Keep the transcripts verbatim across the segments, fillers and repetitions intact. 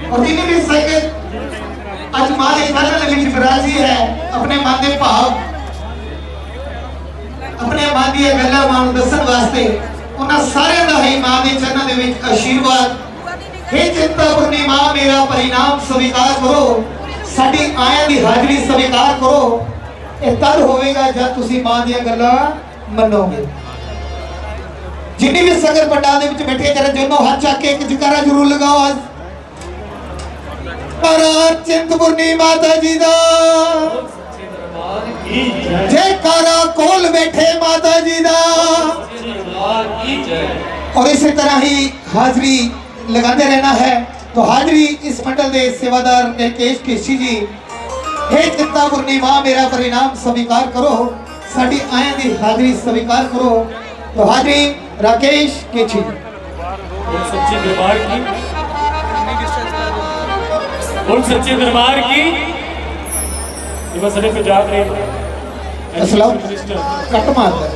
और जिन्हें भी संगत आज मां के चरणों में विराजी है अपने मन के भाव अपने मन दी गल्लां मां नूं दस्सण वास्ते उन्हां सारे दा ही मां के चरणों में आशीर्वाद। हे चिंतापुरनी मां मेरा परिणाम स्वीकार करो, साडी आया दी हाजरी स्वीकार करो। ये तद होवेगा जब तुसी मां दी गल्लां मनोगे। जिन्नी भी संगत पंडाल दे विच बैठे जरा दोनों हाथ चक के एक जयकारा जरूर लगाओ। आज चिंतपुरनी माता जी दा जयकारा कोल बैठे माता जी दा। और इसी तरह ही हाजरी लगाते रहना है। तो हाजरी इस मंडल के सेवादार राकेश केशी जी। हे चिंतापुरनी मां मेरा परिणाम स्वीकार करो, साडी आया दी हाजरी स्वीकार करो। तो हाजरी राकेश केशी सच्चे दरबार की और सच्चे दरबार की ये सड़े पे जा रहे असलम कट मारता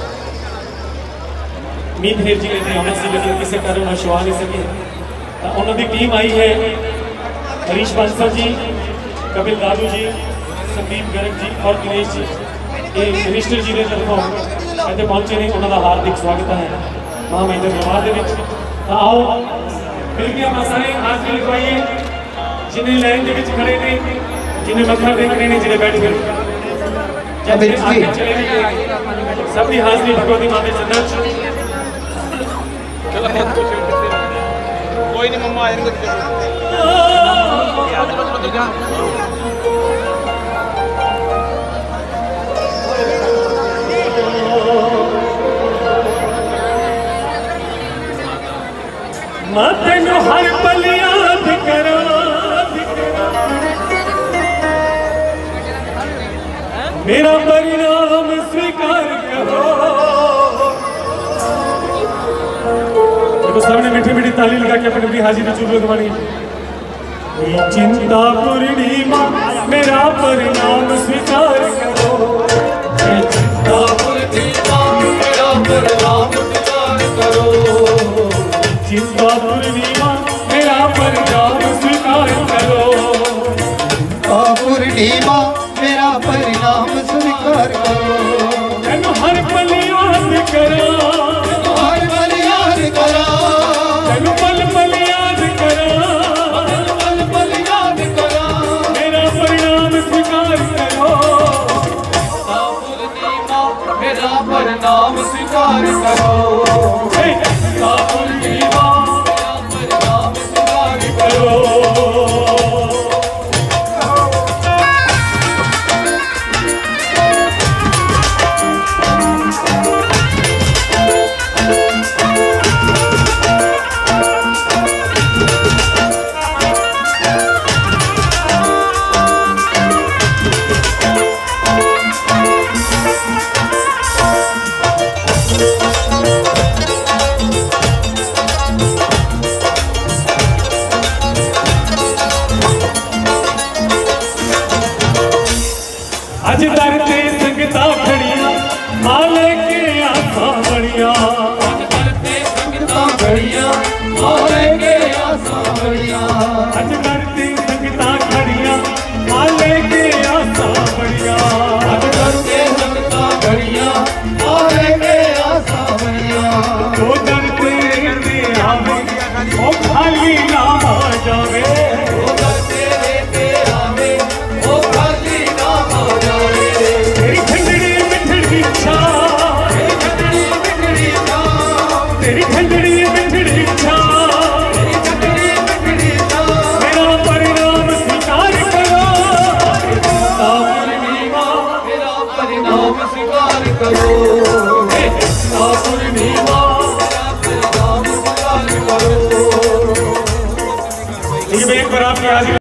मीत हेर जी ने हमें से लेकर किसी कारण शवा नहीं सके। उन्होंने टीम आई है हरीश बांसल जी, कपिल दादू जी, संदीप गर्ग जी और दिनेश जी। ये मिनिस्टर जी ने तरफों इतने पहुंचे नहीं, उन्होंने हार्दिक स्वागत है मां महिंद्र दरबार के। आओ मिल के आप सारे हाजरी लिखवाइए जिन्हें लाइन के खड़े ने, जिन्हें मत्था देखने ने, जिन्हें बैठ गए सबकी हाजरी भगवती मां के चंदन। कोई नहीं मम्मा आएंगे मैं तेनू हर पल याद करा मेरा परिणाम स्वीकार करो। देखो सबने मीठी मीठी ताली लगा के अपनी अपनी हाजिरी चूल्हे दबानी। चिंतापुरनी मां मेरा परिणाम स्वीकार करो, चिंतापुरनी मां मेरा परिणाम स्वीकार करो, चिंतापुरनी मां मेरा परिणाम